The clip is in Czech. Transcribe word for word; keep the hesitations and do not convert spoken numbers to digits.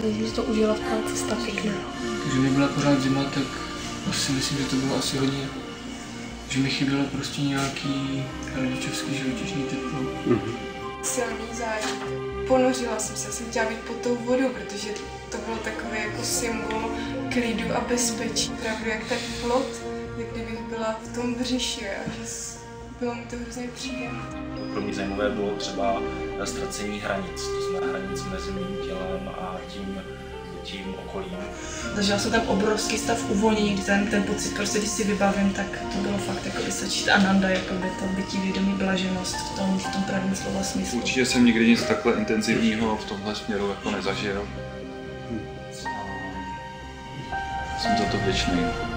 snažím se to udělat ta cesta pěkná. Kdyby byla pořád zima, tak si myslím, že to bylo asi hodně, že mi chybělo prostě nějaký rodičovský živočišný teplo. Mm-hmm. Silný zážitek. Ponořila jsem se, jsem chtěla být pod tou vodou, protože to bylo takový jako symbol klidu a bezpečí. Opravdu jak ten plot, jak kdybych byla v tom břiši a že bylo mi to hrozně příjemné. Pro mě zajímavé bylo třeba ztracení hranic, to znamená hranic mezi mým tělem a tím, tím okolím. Zažila jsem tam obrovský stav uvolnění, kdy ten, ten pocit, prostě když si vybavím, tak to bylo fakt jako vysačit ananda, jakoby to bytí vědomí, blaženost v tom, v tom pravém slova smyslu. Určitě jsem nikdy nic takhle intenzivního v tomhle směru jako nezažil. Jsem za to vděčný.